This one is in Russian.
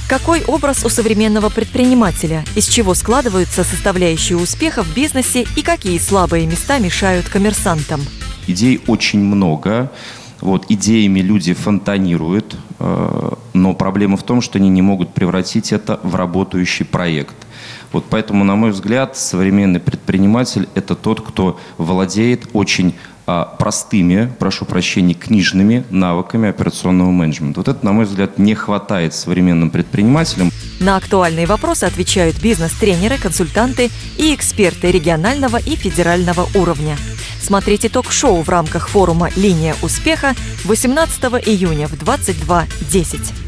Какой образ у современного предпринимателя? Из чего складываются составляющие успеха в бизнесе и какие слабые места мешают коммерсантам? Идей очень много. Идеями люди фонтанируют, но проблема в том, что они не могут превратить это в работающий проект. Поэтому, на мой взгляд, современный предприниматель – это тот, кто владеет очень простыми, прошу прощения, книжными навыками операционного менеджмента. Это, на мой взгляд, не хватает современным предпринимателям. На актуальные вопросы отвечают бизнес-тренеры, консультанты и эксперты регионального и федерального уровня. Смотрите ток-шоу в рамках форума «Линия успеха» 18 июня в 22:10.